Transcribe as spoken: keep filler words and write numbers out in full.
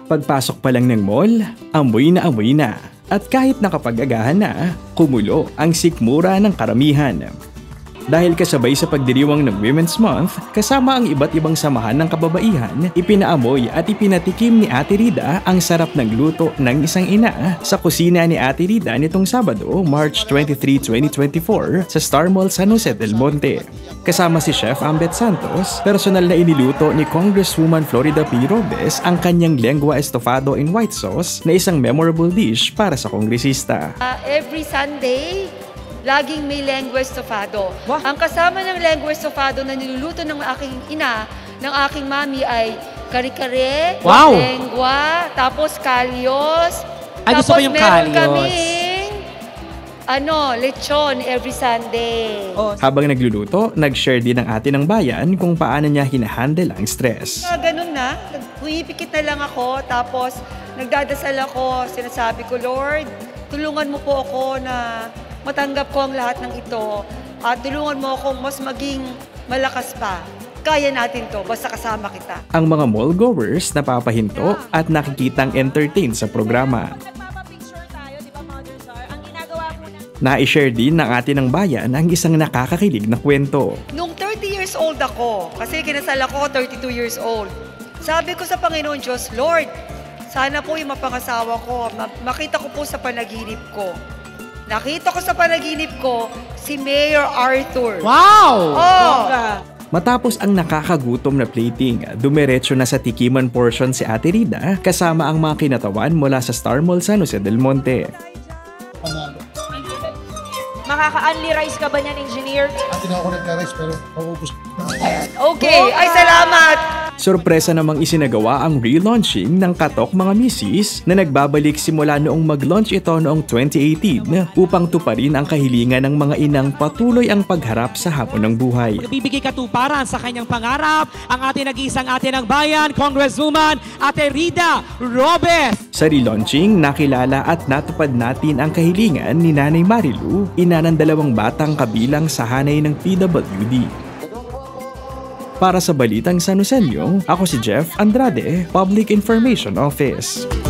Pagpasok pa lang ng mall, amoy na amoy na. At kahit nakapag-agahan na, kumulo ang sikmura ng karamihan. Dahil kasabay sa pagdiriwang ng Women's Month, kasama ang iba't ibang samahan ng kababaihan, ipinaamoy at ipinatikim ni Ate Rida ang sarap ng luto ng isang ina sa kusina ni Ate Rida nitong Sabado, March twenty-third, twenty twenty-four sa Star Mall San Jose del Monte. Kasama si Chef Ambet Santos, personal na iniluto ni Congresswoman Florida P. Robes ang kanyang lengua estofado in white sauce na isang memorable dish para sa kongresista. Uh, every Sunday, laging may lengua estofado. Wow. Ang kasama ng lengua estofado na niluluto ng aking ina, ng aking mami ay kare-kare, wow. lengua, tapos kalyos. Ay, gusto ko yung meron kalyos. kaming, ano, lechon every Sunday. Oh. Habang nagluluto, nag-share din ang ate ng bayan kung paano niya hinahandle ang stress. Uh, ganun na, pumipikit na lang ako, tapos nagdadasal ako, sinasabi ko, Lord, tulungan mo po ako na matanggap ko ang lahat ng ito at tulungan mo akong mas maging malakas pa. Kaya natin to, basta kasama kita. Ang mga mall goers napapahinto at nakikitang entertain sa programa. Na-share din ng ate ng bayan ang isang nakakakilig na kwento. Nung thirty years old ako, kasi kinasal ako thirty-two years old, sabi ko sa Panginoon Diyos, Lord, sana po yung mapangasawa ko, makita ko po sa panaginip ko. Nakita ko sa panaginip ko si Mayor Arthur. Wow! Oh! Matapos ang nakakagutom na plating, dumiretso na sa tikiman portion si Ate Rida kasama ang mga kinatawan mula sa Star Mall San Jose del Monte. Makaka-unli rice ka ba niyan, engineer? Ate na ako nagka-rice pero paubos na. Okay, ay salamat! Sorpresa namang isinagawa ang relaunching ng Katok Mga Misis na nagbabalik simula noong mag-launch ito noong twenty eighteen upang tuparin ang kahilingan ng mga inang patuloy ang pagharap sa hamon ng buhay. Bibigay katuparan sa kanyang pangarap ang ating nag-iisang ate ng bayan, Congresswoman Ate Rida Robes. Sa relaunching, nakilala at natupad natin ang kahilingan ni Nanay Marilu, ina ng dalawang batang kabilang sa hanay ng P W D. Para sa Balitang San Joseño, ako si Jeff Andrade, Public Information Office.